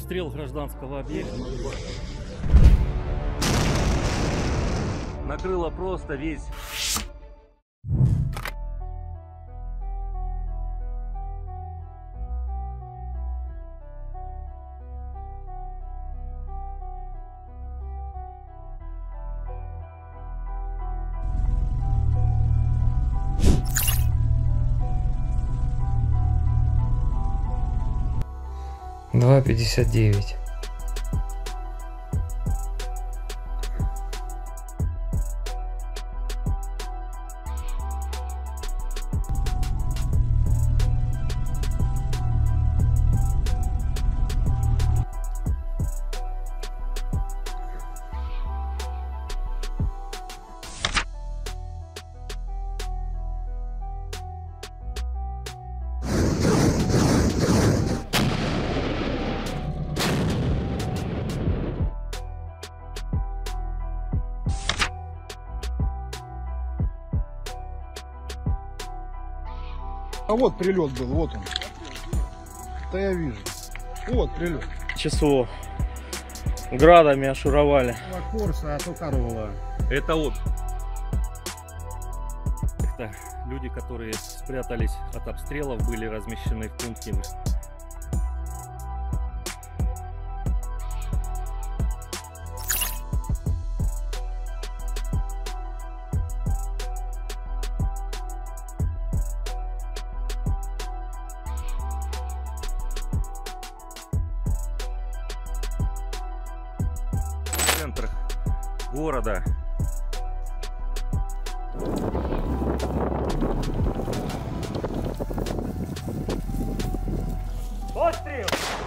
Обстрел гражданского объекта. Накрыло просто весь. Два 59. А вот прилет был, вот он. Да я вижу. Вот прилет. Часов градами ошуровали. Корса, а то корова. Это вот. Это люди, которые спрятались от обстрелов, были размещены в пункте. В центрах города. Пострел!